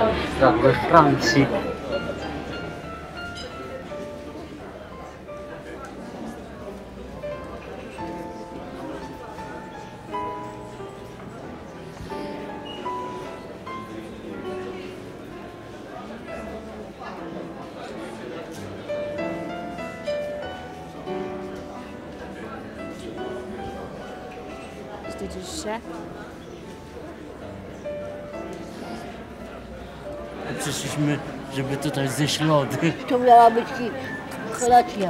jak we Francji. Wstydzisz się? Przyszliśmy, żeby tutaj zjeść lody. To miała być kolacja.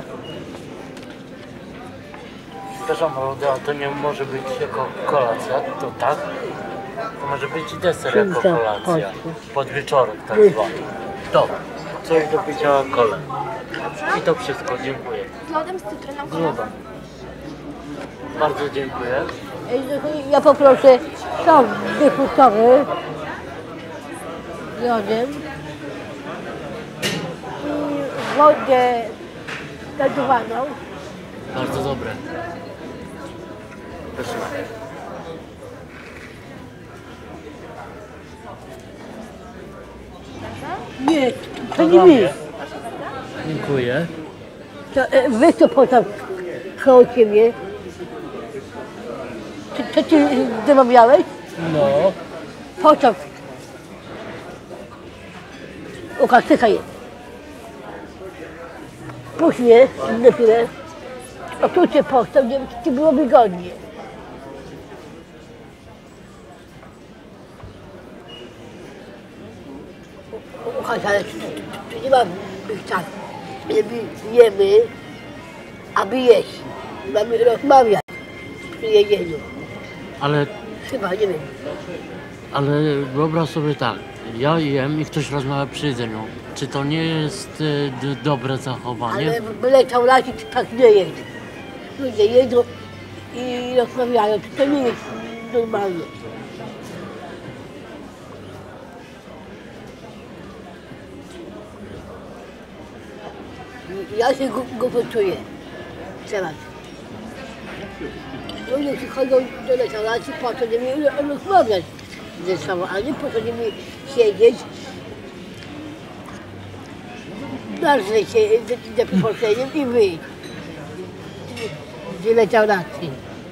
Przepraszam, lody, a to nie może być jako kolacja, to tak? To może być deser jako kolacja. Podwieczorek tak zwany. To, coś do picia kolę. I to wszystko, dziękuję. Z lodem, z cytryną, Z lodem. Bardzo dziękuję. Ja poproszę sos dyfusowy z lodem i wodę gazowaną. Bardzo dobre. Proszę. Nie, to nie mi. Dziękuję. To weź to potem koło ciebie. To ty zamawiałeś? No. Potem. Czekaj. Puść mnie na chwilę. A tu cię postaw, żeby ci było wygodnie. Słuchaj, ale tu nie mamy czasu. Jemy, aby jeść. Mamy rozmawiać przy jedzeniu. Ale, Chyba, nie wiem. ale wyobraź sobie tak. Ja jem i ktoś rozmawia przy jedzeniu. Czy to nie jest dobre zachowanie? Ale w restauracji tak nie jest. Ludzie jedzą i rozmawiają. To nie jest normalne. Ja się głupio czuję teraz. Ludzie przychodzą do restauracji po to, żeby rozmawiać ze sobą, a nie po to, żeby siedzieć, narzeć się ze przeproszeniem i wyjść z restauracji.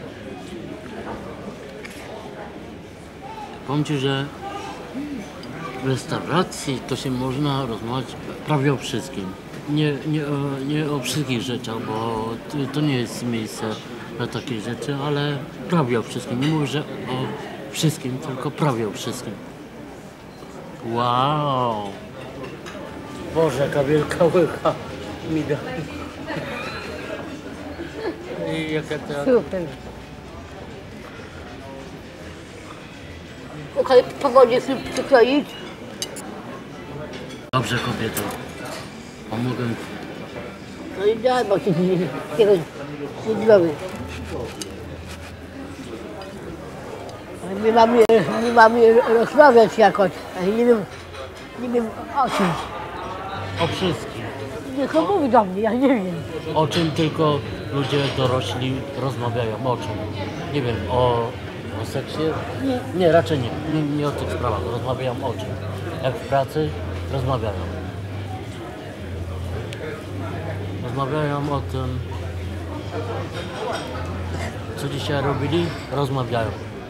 Powiem Ci, że w restauracji to się można rozmawiać prawie o wszystkim. Nie o wszystkich rzeczach, bo to nie jest miejsce na takie rzeczy, ale prawie o wszystkim. Nie mówię, że o wszystkim, tylko prawie o wszystkim. Wow! Boże, jaka wielka łycha mi da. I jaka ta... Super. Okej, powoli sobie przykroić. Dobrze, kobieto. Pomogę. No i daj, bo się nie zdrowy. My mamy rozmawiać jakoś, ale nie wiem o czym. O wszystkim. Niech on mówi do mnie, ja nie wiem. O czym tylko ludzie dorośli rozmawiają. O czym? Nie wiem, o seksie? Nie, raczej nie o tych sprawach. Rozmawiają o czym? Jak w pracy? Rozmawiają. Rozmawiają o tym, co dzisiaj robili? Rozmawiają.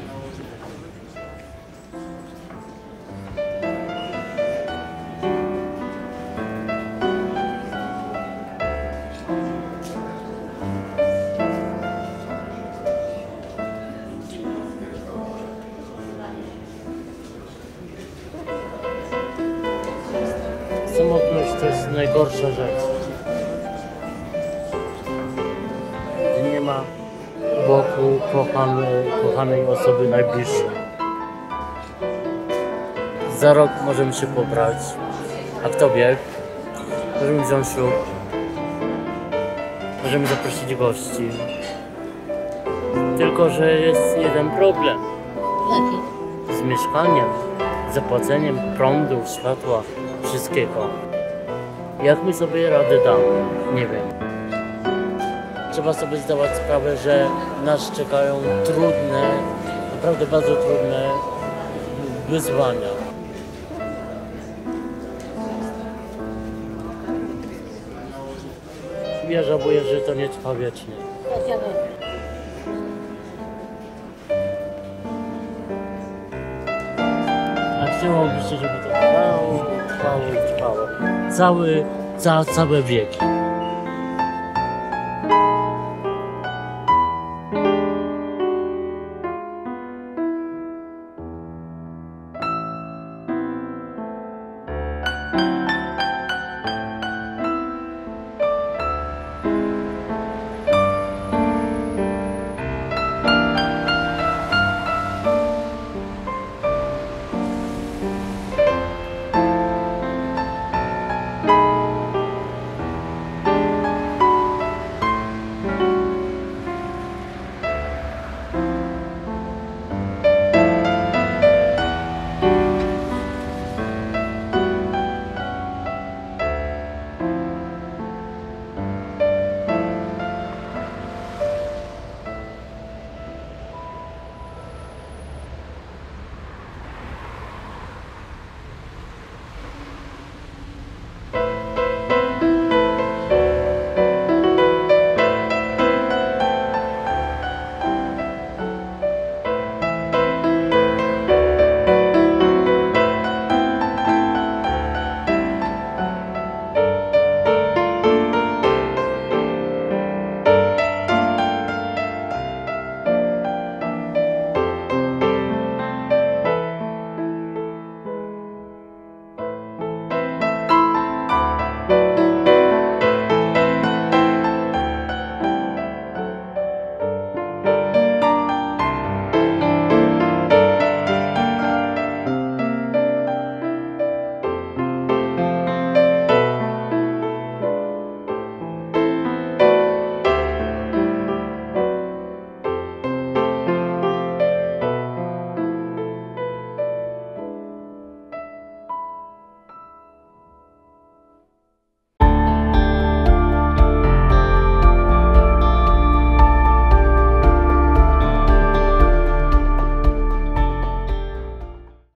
Samotność to jest najgorsza rzecz. Nie ma wokół kochanej osoby najbliższej. Za rok możemy się pobrać, a kto wie, możemy wziąć ślub, możemy zaprosić gości. Tylko że jest jeden problem Jaki? z mieszkaniem, z zapłaceniem prądu, światła, wszystkiego. Jak my sobie radę damy? Nie wiem. Trzeba sobie zdawać sprawę, że nas czekają trudne, naprawdę bardzo trudne wyzwania. wierzę, że to nie trwa wiecznie. Tak ja wiem. A chciałobyście, żeby to trwało, trwało i trwało. Całe wieki.